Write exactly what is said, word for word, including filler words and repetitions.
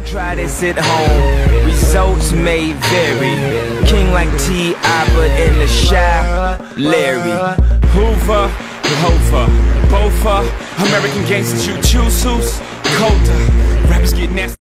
Try this at home, results may vary. King like T I but in the shy, Larry Hoover, Hofer, Bofa. American gangsters, you choose who's colder. Rappers get nasty.